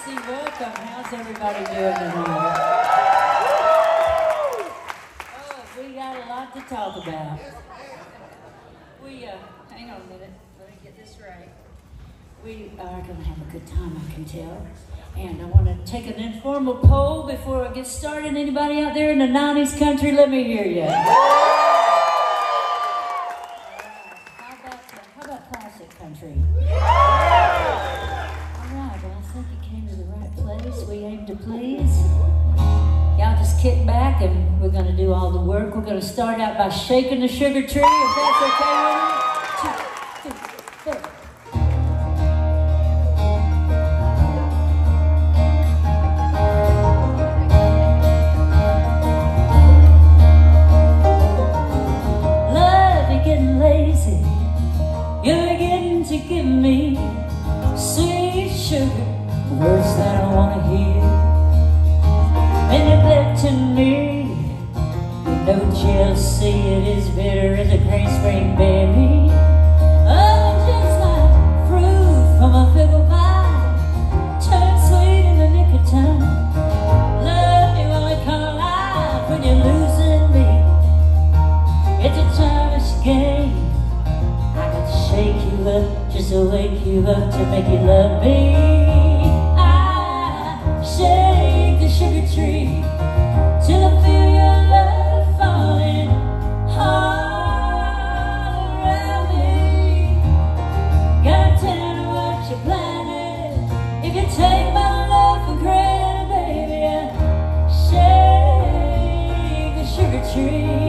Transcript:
Tracy, welcome. How's everybody doing tonight? Oh, we got a lot to talk about. Hang on a minute. Let me get this right. We are going to have a good time, I can tell. And I want to take an informal poll before I get started. Anybody out there in the 90s country, let me hear you. How about classic country? All right, well, I think you came to the right place. We aim to please. Y'all just kick back and we're going to do all the work. We're going to start out by shaking the sugar tree, if that's okay with you. 2, 3, 4. You're getting to give me sweet sugar, words that I want to hear. Manipulating me, don't you see it is bitter as a green spring berry? Oh, just like fruit from a fickle pie, turn sweet in the nick of time. Love you while I come alive when you're losing me. It's a childish game. Shake you up, just to wake you up to make you love me. I shake the sugar tree till I feel your love falling all around me. Gotta tell you what you're planning. If you take my love for granted, baby, I shake the sugar tree.